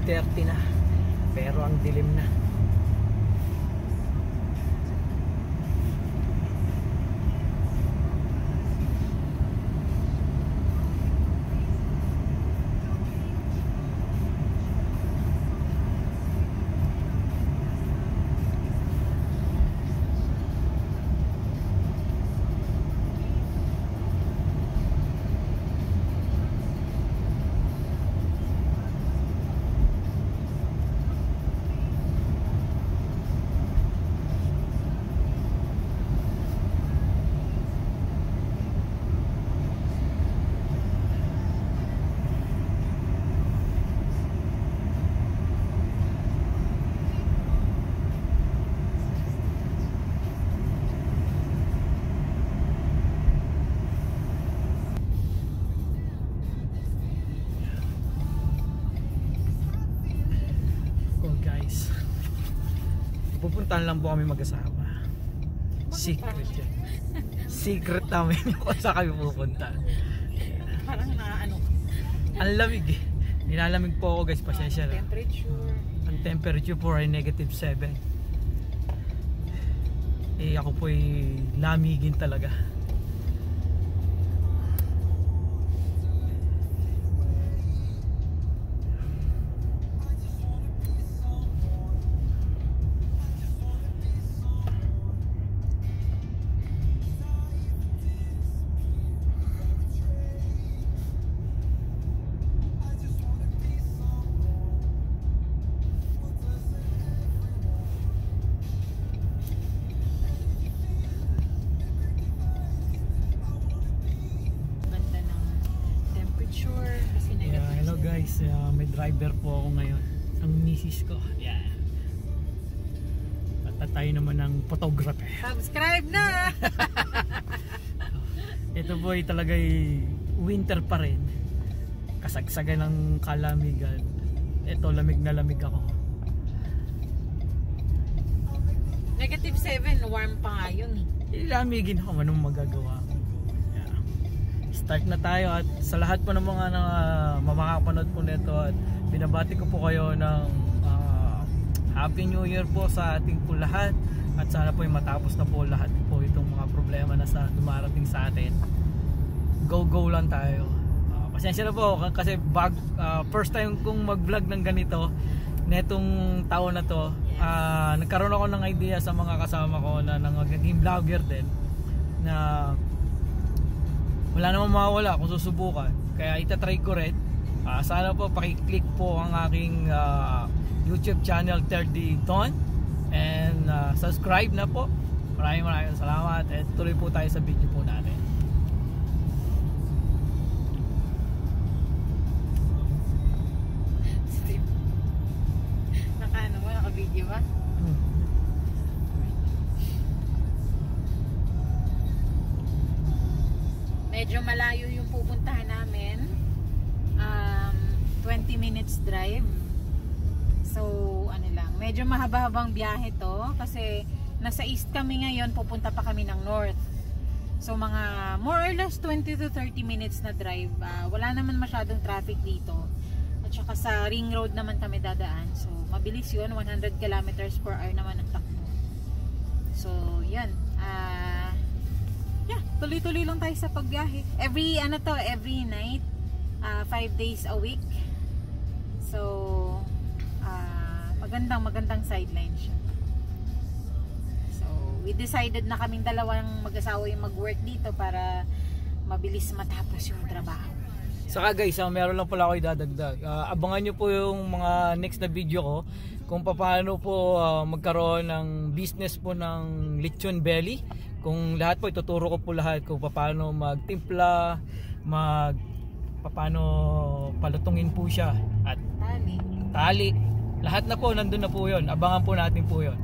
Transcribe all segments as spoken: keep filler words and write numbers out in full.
thirty na, pero ang dilim na. Pupuntahan lang po kami mag-asawa. Secret yan. Secret namin kung saan kami pupunta. Parang naano. Ang lamig eh. Nilalamig po ako guys, pasensya na. Temperature. Ang temperature po ay negative seven. Eh ako po ay lamigin talaga. Guys, uh, may driver po ako ngayon, ang misis ko. Yeah. Tatatay naman ng photographer. Subscribe na! Ito po ay talagay winter pa rin. Kasagsagan ng kalamigan. Ito, lamig na lamig ako. Negative seven, warm pa nga yun eh. Ilamigin ako, anong magagawa. Start na tayo at sa lahat po ng mga uh, mamakapanood po nito at binabati ko po kayo ng uh, Happy New Year po sa ating po lahat at sana po ay matapos na po lahat po itong mga problema na sa dumarating sa atin. Go go lang tayo. Uh, pasensya na po kasi bag, uh, first time kong mag vlog ng ganito netong taon na to. Uh, nagkaroon ako ng idea sa mga kasama ko na naging vlogger din na wala namang mawawala kung susubukan, kaya itatry ko rin. uh, sana po pakiclick po ang aking uh, YouTube channel thirty Don and uh, subscribe na po. Maraming maraming salamat at tuloy po tayo sa video po natin. Naka ano mo, naka video ba? Hmm. Medyo malayo yung pupuntahan namin, um, twenty minutes drive. So ano lang, medyo mahaba-habang biyahe to kasi nasa east kami ngayon, pupunta pa kami ng north. So mga more or less twenty to thirty minutes na drive. uh, Wala naman masyadong traffic dito. At saka sa ring road naman kami dadaan. So mabilis yun, one hundred kilometers per hour naman ang takbo. So yan, ah uh, yeah, tuloy-tuloy lang tayo sa pagbiyahe. Every ano to, every night, uh, five days a week. So, uh, magandang magandang sideline siya. So, we decided na kaming dalawang mag-asawa yung mag-work dito para mabilis matapos yung trabaho. Saka guys, uh, meron lang pala ako idadagdag. Uh, abangan nyo po yung mga next na video ko kung paano po uh, magkaroon ng business po ng lechon belly. Kung lahat po, ituturo ko po lahat kung paano magtimpla, mag paano palutungin po siya at tali. Tali. Lahat na po, nandun na po 'yon. Abangan po natin po 'yon.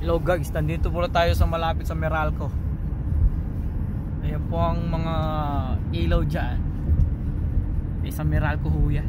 Hello guys, nandito po tayo sa malapit sa Meralco. Ayan po ang mga ilaw dyan. Eh, sa Meralco ho yan.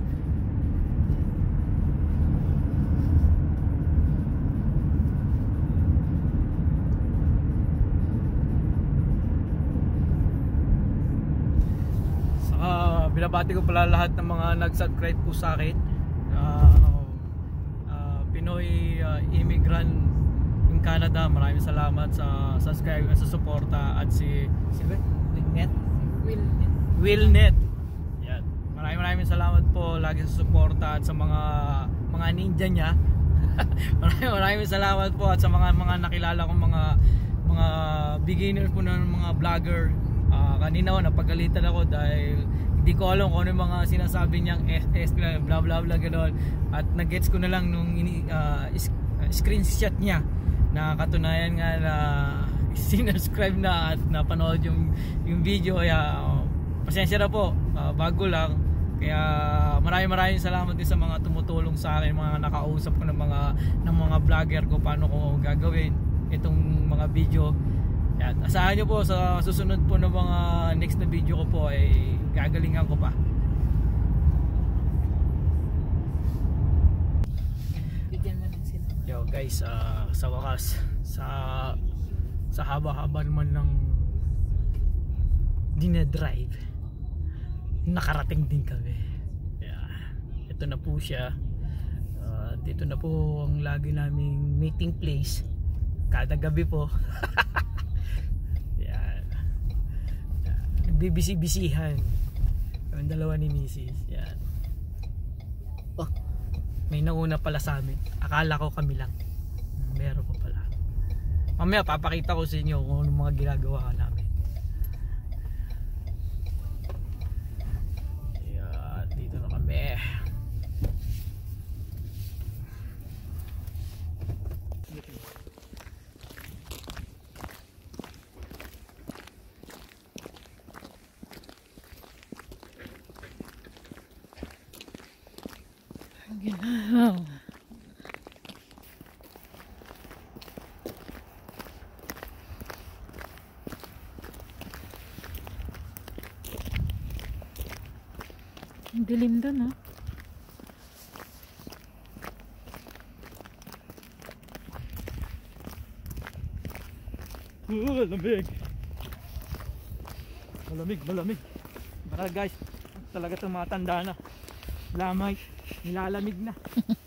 Saka binabati ko pala lahat ng mga nag-subscribe po sa akin. uh, uh, Pinoy uh, immigrant in Canada, maraming salamat sa subscribe at sa suporta. At si si Willnet Willnet Willnet yan, maraming maraming salamat po lagi sa suporta at sa mga mga ninja niya. maraming maraming salamat po at sa mga mga nakilala kong mga mga beginner po ng mga vlogger. Uh, kanina ko napagalitan ako dahil hindi ko alam kung ano yung mga sinasabi niyang S S bla bla bla gano'n, at nag-gets ko na lang nung ini, uh, screenshot niya na katunayan nga na sinuscribe na at napanood yung yung video. Kaya uh, pasensya na po, uh, bago lang. Kaya maraming maraming salamat din sa mga tumutulong sa akin, mga nakausap ko ng mga ng mga vlogger ko paano ko gagawin itong mga video. Yan, asahan nyo po sa susunod po ng mga next na video ko po ay gagalingan ko pa. bigyan mo ng sila. Yo guys, uh, sa wakas sa sa haba-haba naman ng dinedrive, nakarating din kami. Yeah. Ito na po siya. Uh, dito na po ang lagi naming meeting place kada gabi po. Yan. Nagbibisi-bisihan ang dalawa ni Missus Yan. Oh, may nauna pala sa amin. Akala ko kami lang. Meron pa pala. Mamaya papakita ko sa inyo kung ano mga ginagawa namin. Yan, dito na kami. Ginaw. Ang dilim doon, ha? Uh, malamig. Malamig, malamig. Para guys, talaga tumatanda na. Lamay, nilalamig na.